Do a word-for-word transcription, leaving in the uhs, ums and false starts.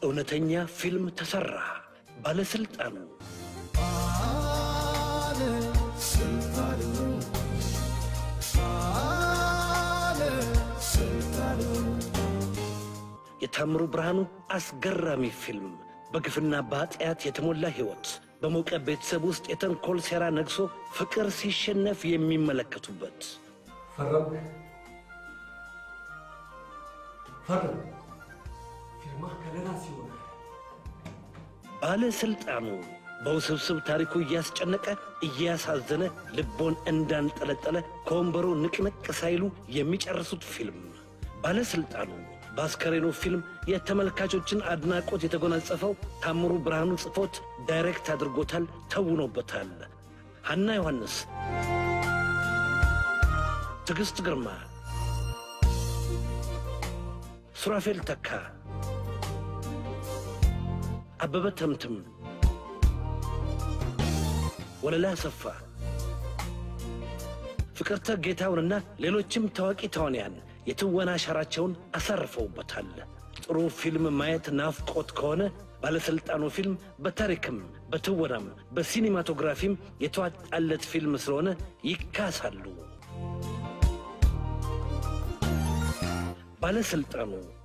እውነተኛ ፊልም ተሰራ ባለስልጣኑ የታምሩ ብርሃኑ አስገራሚ ፊልም በግፍና በኃጢአት የተሞላ ህይወት በሞቀ ቤተሰብ ውስጥ የተንኮል ሴራ ነግሶ ፍቅር ሲሸነፍ የሚመለከቱበት ፈረም ፈረም ፊልማ ከለራሲ ሆነ ባለስልጣኑ በውስብስብ ታሪኩ እያስጨነቀ እያሳዘነ ልቦን እንዳንጠለጠለ ከወንበሩ ንቅንቅ ሳይሉ የሚጨርሱት ፊልም ባለስልጣኑ ባስከሬኑ ፊልም የተመልካቾችን አድናቆት የተጎናጸፈው ታምሩ ብርሃኑ ጽፎት ዳይሬክት አድርጎታል ተውኖበታል ሐና ዮሐንስ ትግስት ግርማ ሱራፌል ተካ አበበ ተምትም ወለላ ሰፋ ፍቅርተ ጌታውንና ሌሎችም ታዋቂ ተዋንያን የትወና ሻራቸውን አሳርፈውበታል ጥሩ ፊልም ማየት ናፍቆት ከሆነ ባለስልጣኑ ፊልም በታሪክም በትወናም በሲኒማቶግራፊም የተዋጣለት ፊልም ስለሆነ ይካሳሉ ባለስልጣኑ